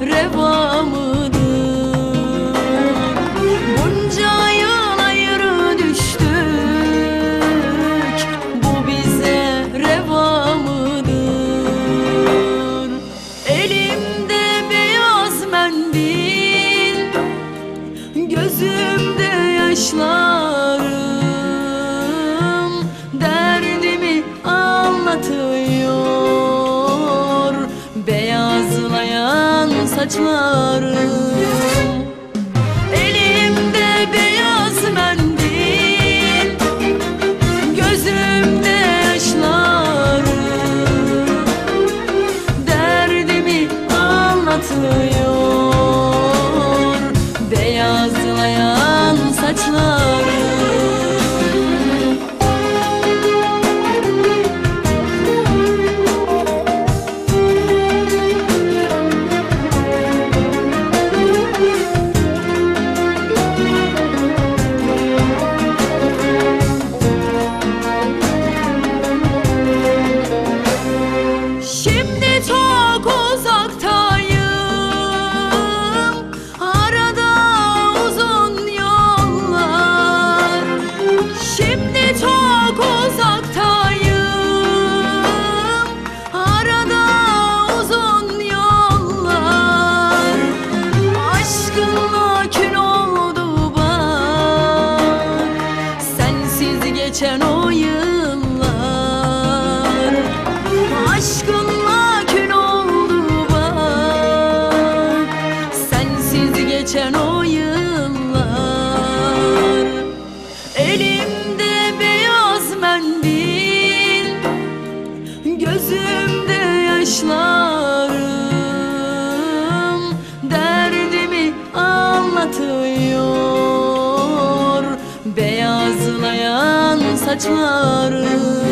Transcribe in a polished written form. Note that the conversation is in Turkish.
reva mıdır? Bunca yıl ayrı düştük, bu bize reva mıdır? Elimde beyaz mendil, gözümde yaşlarım, derdimi anlatıyor beyazlayan saçlarım. Elimde beyaz mendil, gözümde yaşlarım, derdimi anlatıyor beyazlayan saçlarım. Şimdi çok uzaktayım, arada uzun yollar. Şimdi çok uzaktayım, arada uzun yollar. Aşkınla kül oldu bak, sensiz geçen o yıllar. Aşkınla kül oldu bak, sensiz geçen o yıllar. Elimde beyaz mendil, gözümde yaşlarım, derdimi anlatıyor beyazlayan saçlarım.